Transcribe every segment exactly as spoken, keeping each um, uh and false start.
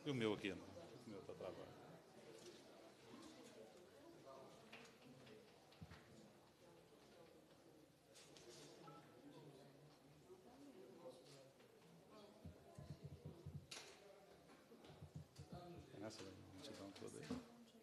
E o meu aqui? O meu está travado. Essa multidão toda aí.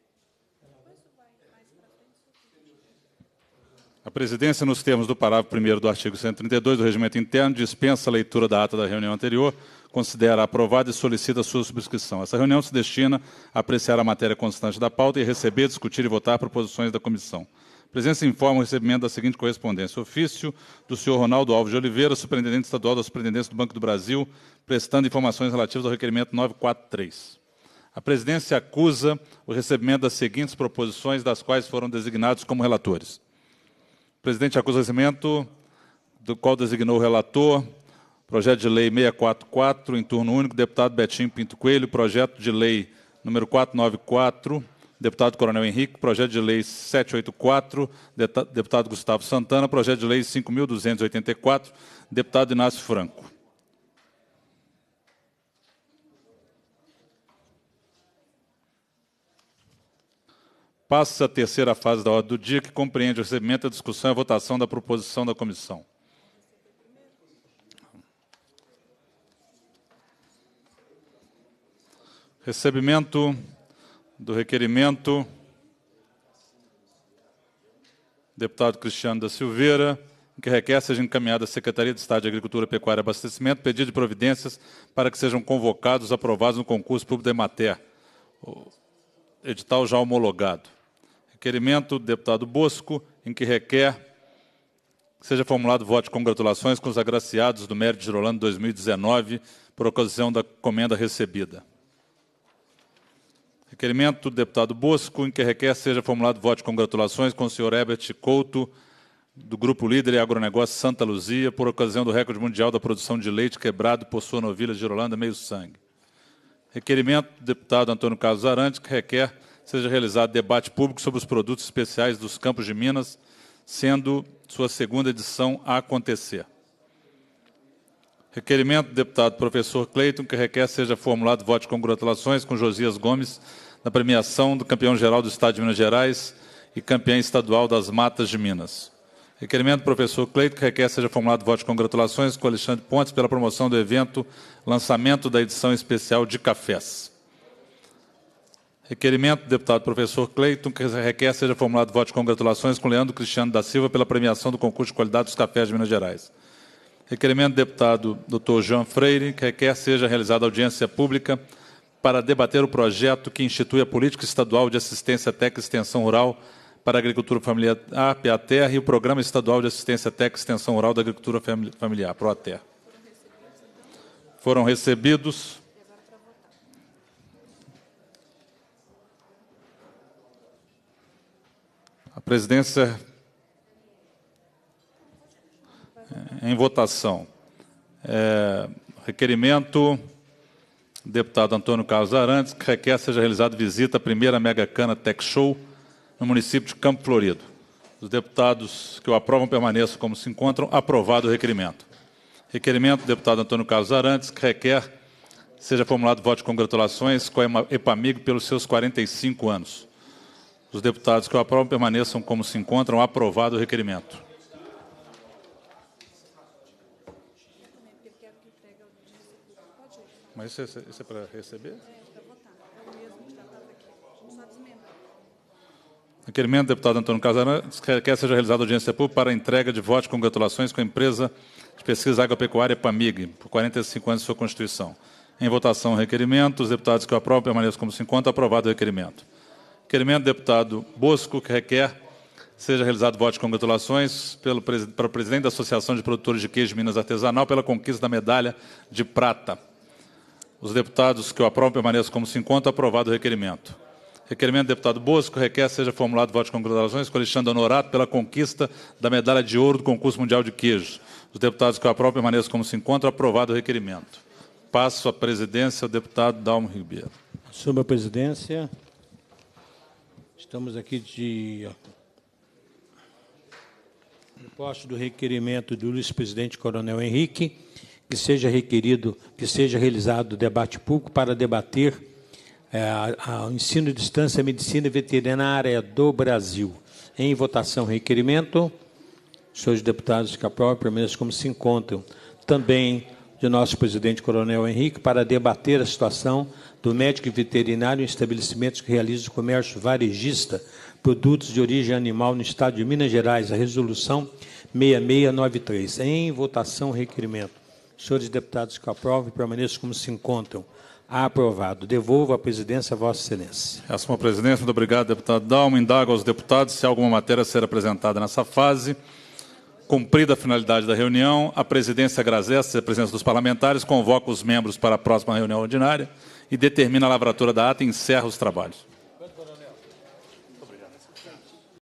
A presidência, nos termos do parágrafo primeiro do artigo cento e trinta e dois do Regimento Interno, dispensa a leitura da ata da reunião anterior, considera aprovada e solicita a sua subscrição. Essa reunião se destina a apreciar a matéria constante da pauta e receber, discutir e votar proposições da comissão. A presidência informa o recebimento da seguinte correspondência. Ofício do senhor Ronaldo Alves de Oliveira, superintendente estadual da Superintendência do Banco do Brasil, prestando informações relativas ao requerimento novecentos e quarenta e três. A presidência acusa o recebimento das seguintes proposições, das quais foram designados como relatores. O presidente acusa o recebimento do qual designou o relator, projeto de lei seiscentos e quarenta e quatro, em turno único, deputado Betinho Pinto Coelho, projeto de lei número quatrocentos e noventa e quatro, deputado Coronel Henrique, projeto de lei setecentos e oitenta e quatro, deputado Gustavo Santana, projeto de lei cinco mil duzentos e oitenta e quatro, deputado Inácio Franco. Passa a terceira fase da ordem do dia, que compreende o recebimento, a discussão e a votação da proposição da comissão. Recebimento do requerimento. Deputado Cristiano da Silveira, que requer seja encaminhada à Secretaria de Estado de Agricultura, Pecuária e Abastecimento, pedido de providências para que sejam convocados, aprovados no concurso público da Emater, o edital já homologado. Requerimento do deputado Bosco, em que requer que seja formulado voto de congratulações com os agraciados do Mérito Girolando dois mil e dezenove, por ocasião da comenda recebida. Requerimento do deputado Bosco, em que requer seja formulado voto de congratulações com o senhor Herbert Couto, do Grupo Líder e Agronegócio Santa Luzia, por ocasião do recorde mundial da produção de leite quebrado por sua novilha Girolanda meio sangue. Requerimento do deputado Antônio Carlos Arantes, que requer seja realizado debate público sobre os produtos especiais dos Campos de Minas, sendo sua segunda edição a acontecer. Requerimento do deputado professor Cleiton, que requer seja formulado voto de congratulações com Josias Gomes na premiação do campeão geral do Estado de Minas Gerais e campeão estadual das Matas de Minas. Requerimento do professor Cleiton, que requer seja formulado voto de congratulações com Alexandre Pontes pela promoção do evento lançamento da edição especial de cafés. Requerimento do deputado professor Cleiton, que requer seja formulado voto de congratulações com Leandro Cristiano da Silva pela premiação do concurso de qualidade dos cafés de Minas Gerais. Requerimento do deputado doutor João Freire, que requer seja realizada audiência pública para debater o projeto que institui a Política Estadual de Assistência Técnica e Extensão Rural para a Agricultura Familiar, a PATER, e o Programa Estadual de Assistência Técnica e Extensão Rural da Agricultura Familiar, PROATER. Foram recebidos. A presidência, em votação, é, requerimento do deputado Antônio Carlos Arantes, que requer seja realizada visita à primeira Mega Cana Tech Show no município de Campo Florido. Os deputados que o aprovam permaneçam como se encontram. Aprovado o requerimento. Requerimento do deputado Antônio Carlos Arantes, que requer seja formulado voto de congratulações com a EPAMIG pelos seus quarenta e cinco anos. Os deputados que o aprovam permaneçam como se encontram. Aprovado o requerimento. Mas isso é, isso é para receber? É, para votar. É o mesmo que já estava aqui. Só desmembrar. Requerimento do deputado Antônio Casarantes, que requer seja realizada audiência pública para a entrega de voto de congratulações com a empresa de pesquisa agropecuária EPAMIG, por quarenta e cinco anos de sua Constituição. Em votação, o requerimento. Os deputados que o aprovam permaneçam como se encontram. Aprovado o requerimento. Requerimento do deputado Bosco, que requer seja realizado voto de congratulações pelo, para o presidente da Associação de Produtores de Queijo de Minas Artesanal pela conquista da medalha de prata. Os deputados que o aprovam permaneçam como se encontram. Aprovado o requerimento. Requerimento do deputado Bosco, requer seja formulado voto de congratulações com Alexandre Honorato pela conquista da medalha de ouro do concurso mundial de queijo. Os deputados que o aprovam permaneçam como se encontram. Aprovado o requerimento. Passo a presidência ao deputado Dalmo Ribeiro. Sobre a presidência, estamos aqui de posto do requerimento do vice-presidente Coronel Henrique, que seja requerido, que seja realizado debate público para debater é, ao ensino de distância, medicina veterinária do Brasil. Em votação, requerimento. Senhores deputados que aprovam, permaneçam como se encontram. Também de nosso presidente Coronel Henrique, para debater a situação do médico veterinário em estabelecimentos que realizam comércio varejista, produtos de origem animal no estado de Minas Gerais, a resolução seis seis nove três. Em votação, requerimento. Senhores deputados que aprovam, permaneçam como se encontram. Aprovado. Devolvo a presidência a Vossa Excelência. Essa é uma presidência. Muito obrigado, deputado Dalma. Indago aos deputados se há alguma matéria a ser apresentada nessa fase. Cumprida a finalidade da reunião, a presidência agradece a presença dos parlamentares, convoca os membros para a próxima reunião ordinária e determina a lavratura da ata e encerra os trabalhos.